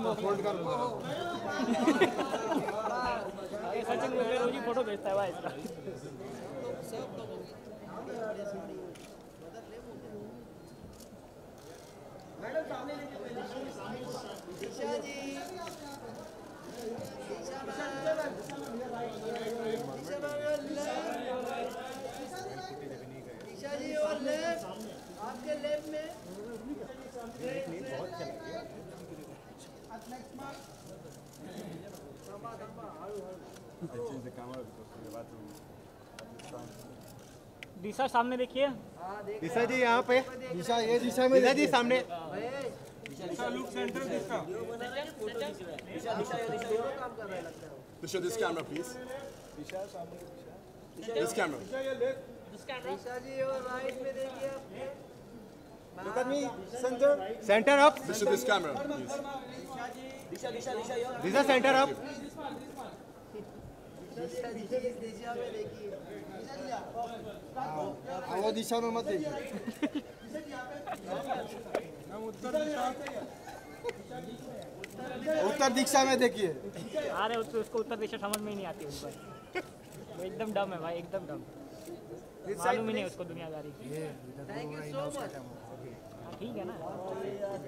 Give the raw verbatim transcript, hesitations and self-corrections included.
Fold कर लो। ये सचिन मुझे रोज ही फोटो भेजता है भाई इसका। मैडम सामने देखिए दिशा जी, दिशा मैम, दिशा मैम दिशा जी और लेफ्ट, आपके लेफ्ट में बहुत चला गया। दिशा सामने देखिए। दिशा जी यहाँ पे, दिशा ये दिशा में, दिशा जी सामने। दिशा लुक सेंटर दिशा, दिशा दिशा ये दिशा दोनों काम कर रहा है लगता है। Disha this camera please, Disha सामने, दिस कैमरा, दिशा जी और राइट में देखिए अपने। Look at me, center, center up. Disha this camera please, Disha Disha Disha ये दिशा center up. दिशा जी इस दिशा में देखिए। हाँ, वो दिशा में मत देखिए। उत्तर दिशा में देखिए। अरे उसको उसको उत्तर दिशा समझ में ही नहीं आती उस भाई। वो एकदम डम है भाई, एकदम डम। मालूम ही नहीं उसको दुनियादारी की। Thank you so much. ठीक है ना।